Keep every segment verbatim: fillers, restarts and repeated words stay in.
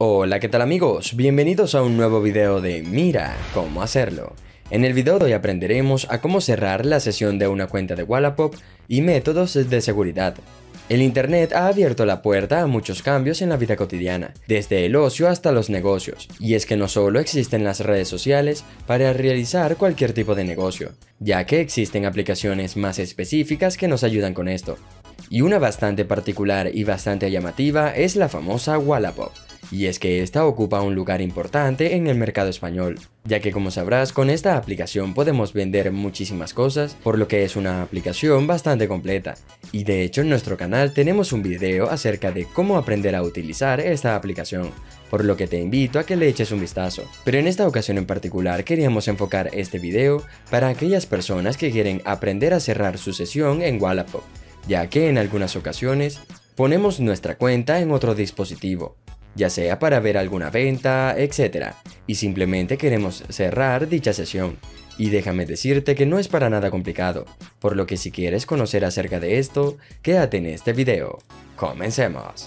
Hola, ¿qué tal amigos? Bienvenidos a un nuevo video de Mira cómo hacerlo. En el video de hoy aprenderemos a cómo cerrar la sesión de una cuenta de Wallapop y métodos de seguridad. El internet ha abierto la puerta a muchos cambios en la vida cotidiana, desde el ocio hasta los negocios, y es que no solo existen las redes sociales para realizar cualquier tipo de negocio, ya que existen aplicaciones más específicas que nos ayudan con esto. Y una bastante particular y bastante llamativa es la famosa Wallapop. Y es que esta ocupa un lugar importante en el mercado español, ya que como sabrás con esta aplicación podemos vender muchísimas cosas, por lo que es una aplicación bastante completa. Y de hecho en nuestro canal tenemos un video acerca de cómo aprender a utilizar esta aplicación, por lo que te invito a que le eches un vistazo. Pero en esta ocasión en particular queríamos enfocar este video para aquellas personas que quieren aprender a cerrar su sesión en Wallapop, ya que en algunas ocasiones ponemos nuestra cuenta en otro dispositivo, ya sea para ver alguna venta, etcétera, y simplemente queremos cerrar dicha sesión. Y déjame decirte que no es para nada complicado, por lo que si quieres conocer acerca de esto, quédate en este video. ¡Comencemos!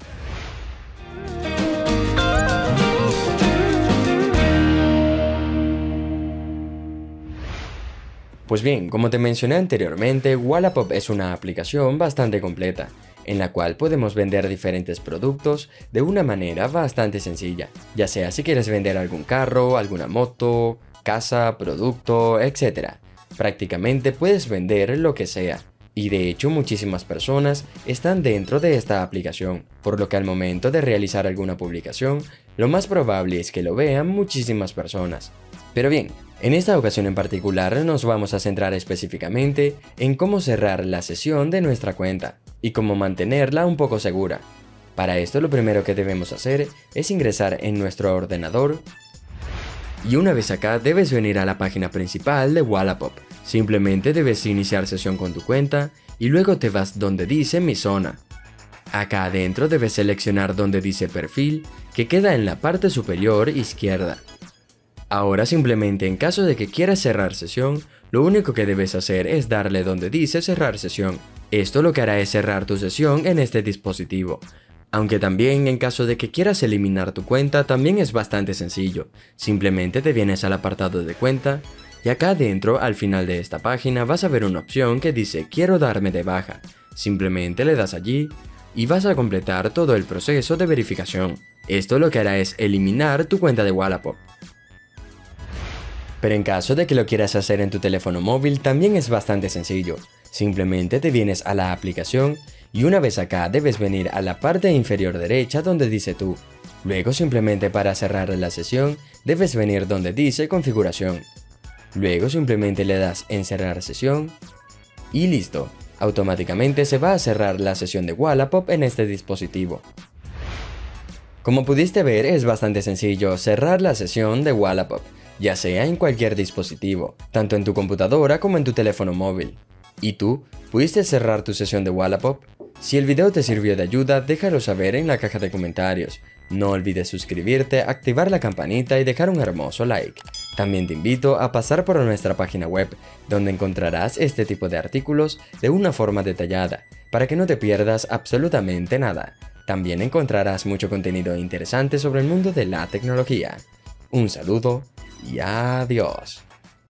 Pues bien, como te mencioné anteriormente, Wallapop es una aplicación bastante completa, en la cual podemos vender diferentes productos de una manera bastante sencilla, ya sea si quieres vender algún carro, alguna moto, casa, producto, etcétera. Prácticamente puedes vender lo que sea, y de hecho muchísimas personas están dentro de esta aplicación, por lo que al momento de realizar alguna publicación, lo más probable es que lo vean muchísimas personas. Pero bien, en esta ocasión en particular nos vamos a centrar específicamente en cómo cerrar la sesión de nuestra cuenta y cómo mantenerla un poco segura. Para esto lo primero que debemos hacer es ingresar en nuestro ordenador y una vez acá debes venir a la página principal de Wallapop. Simplemente debes iniciar sesión con tu cuenta y luego te vas donde dice Mi Zona. Acá adentro debes seleccionar donde dice Perfil, que queda en la parte superior izquierda. Ahora simplemente en caso de que quieras cerrar sesión, lo único que debes hacer es darle donde dice cerrar sesión. Esto lo que hará es cerrar tu sesión en este dispositivo. Aunque también en caso de que quieras eliminar tu cuenta también es bastante sencillo. Simplemente te vienes al apartado de cuenta y acá adentro al final de esta página vas a ver una opción que dice quiero darme de baja. Simplemente le das allí y vas a completar todo el proceso de verificación. Esto lo que hará es eliminar tu cuenta de Wallapop. Pero en caso de que lo quieras hacer en tu teléfono móvil también es bastante sencillo. Simplemente te vienes a la aplicación y una vez acá debes venir a la parte inferior derecha donde dice tú. Luego simplemente para cerrar la sesión debes venir donde dice configuración. Luego simplemente le das en cerrar sesión y listo. Automáticamente se va a cerrar la sesión de Wallapop en este dispositivo. Como pudiste ver es bastante sencillo cerrar la sesión de Wallapop, ya sea en cualquier dispositivo, tanto en tu computadora como en tu teléfono móvil. ¿Y tú? ¿Pudiste cerrar tu sesión de Wallapop? Si el video te sirvió de ayuda, déjalo saber en la caja de comentarios. No olvides suscribirte, activar la campanita y dejar un hermoso like. También te invito a pasar por nuestra página web, donde encontrarás este tipo de artículos de una forma detallada, para que no te pierdas absolutamente nada. También encontrarás mucho contenido interesante sobre el mundo de la tecnología. Un saludo y adiós.